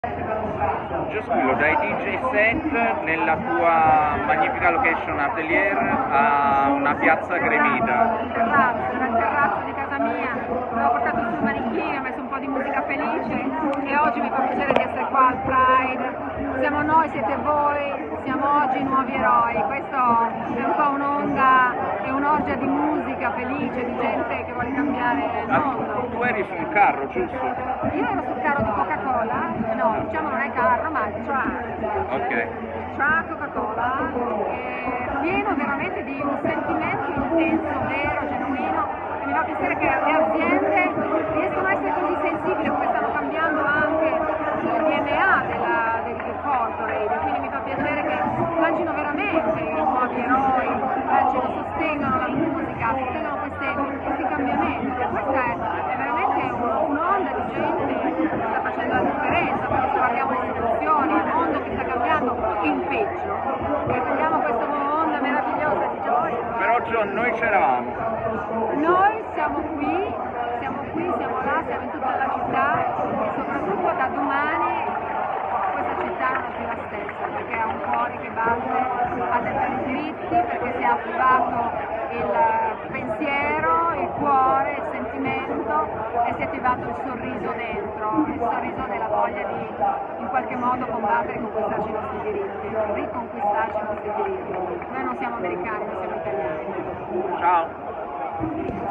Giosquillo, dai DJ set nella tua magnifica location Atelier a una piazza gremita. Era il terrazzo di casa mia, avevo portato sul manichino, ho messo un po' di musica felice e oggi mi fa piacere di essere qua al Pride. Siamo noi, siete voi, siamo oggi i nuovi eroi. Questo è un po' un'onda e un'orgia di musica felice, di gente che vuole cambiare il mondo. Tu eri sul carro, giusto? Io ero sul carro di Coca-Cola, no, diciamo non è carro, ma è truck. Ok. Truck Coca-Cola, pieno veramente di un sentimento intenso, vero, genuino, e mi fa piacere che le aziende riescono a essere così sensibili, come stanno cambiando anche il DNA del corporate, quindi mi fa piacere che lancino veramente i nuovi eroi, sostengano la musica, sostengano questi cambiamenti. Questa è veramente un'onda di gente che sta facendo la differenza, perché se guardiamo le istituzioni, il mondo che sta cambiando in peggio, e vediamo questa onda meravigliosa di gioia. Però John, noi c'eravamo. Noi siamo qui, siamo là, siamo in tutta la città e soprattutto da domani questa città non è più la stessa, perché ha un cuore che batte, ha dei diritti, perché si è attivato il pensiero, il cuore, il sentimento e si è attivato il sorriso dentro, il sorriso della voglia di in qualche modo combattere e conquistarci i nostri diritti, riconquistarci i nostri diritti. Noi non siamo americani, noi siamo italiani. Ciao.